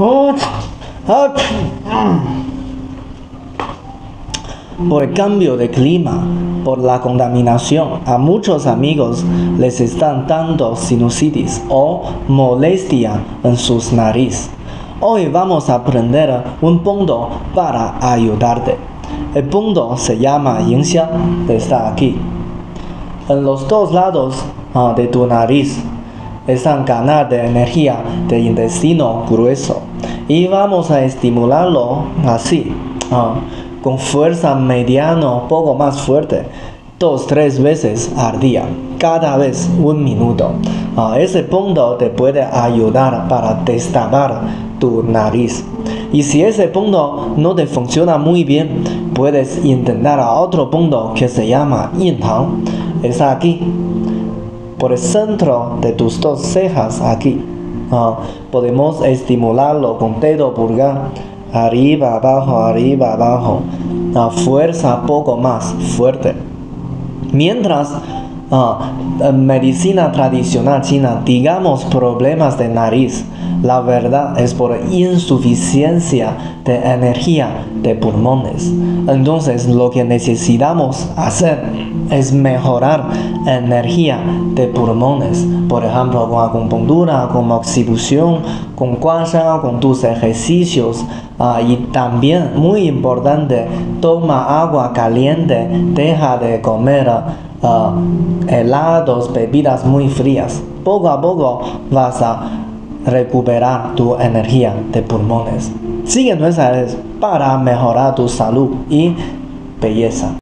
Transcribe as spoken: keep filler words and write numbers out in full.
Por el cambio de clima, por la contaminación, a muchos amigos les están dando sinusitis o molestia en sus narices. Hoy vamos a aprender un punto para ayudarte. El punto se llama 影响, está aquí. En los dos lados uh, de tu nariz están canales de energía del intestino grueso y vamos a estimularlo así, uh, con fuerza mediana, poco más fuerte, dos, tres veces al día, cada vez un minuto. Uh, ese punto te puede ayudar para destapar tu nariz. Y si ese punto no te funciona muy bien, puedes intentar a otro punto que se llama 印堂. Está aquí, por el centro de tus dos cejas, aquí. Uh, podemos estimularlo con dedo pulgar, arriba, abajo, arriba, abajo. Uh, fuerza poco más fuerte. Mientras uh, en medicina tradicional china, digamos problemas de nariz, la verdad es por insuficiencia de energía de pulmones. Entonces lo que necesitamos hacer es mejorar energía de pulmones, por ejemplo con acupuntura, con oxibución, con guasha, con tus ejercicios. Uh, y también muy importante, toma agua caliente, deja de comer uh, helados, bebidas muy frías. Poco a poco vas a recuperar tu energía de pulmones. Sigue nuestras redes para mejorar tu salud y belleza.